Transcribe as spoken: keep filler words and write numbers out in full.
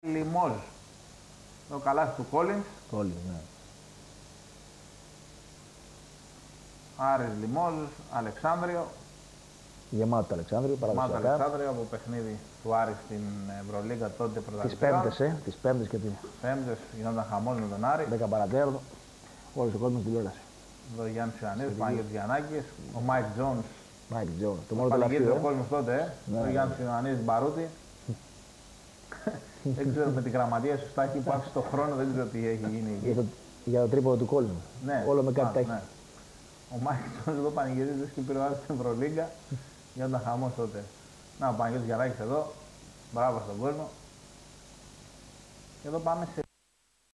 Λιμόζ. Το καλάθι του Κόλινς. Κόλλινς, ναι. Άρης Λιμόζ, Αλεξάνδριο. Γεμάτο το Αλεξάνδριο, Μάτα παραδοσιακά. Αλεξάνδριο από παιχνίδι του Άρη στην Ευρωλίγκα τότε Τις πρωταθλητικά. Πέμπτες, ε, τις Πέμπτες και τις Πέμπτες γινόταν χαμός με τον Άρη. δέκα παρατέταρτο. Όλος ο κόσμος τηλεόραση. Εδώ ο Γιάννης Ιωαννίδης, ο Παναγιώτης Γιαννάκης, ο Μάικ Τζόνς. Μάικ Τζόνς. Το Ο μόνο τελευταίο. Παναγιώτης ο ε. κόσμος τότε, ε. Ναι, Ο ναι. Γιάννης Ιωαννίδης Μπαρούτη. Δεν ξέρω με την γραμματεία σου Στάκη που άφησε το χρόνο, δεν ξέρω τι έχει γίνει Για εκεί. το, για το τρίποδο του Κόλλινου. Ναι, Όλο με κάτι α, τα έχει. ναι. Ο Μάικ Τζόνς εδώ πανηγυρίζεται και πήρε ο Άρης στην Ευρωλίγκα. Γινόταν χαμός τότε. Να, ο Παναγιώτης Γιαννάκης εδώ. Μπράβο στον κόσμο. Και εδώ πάμε σε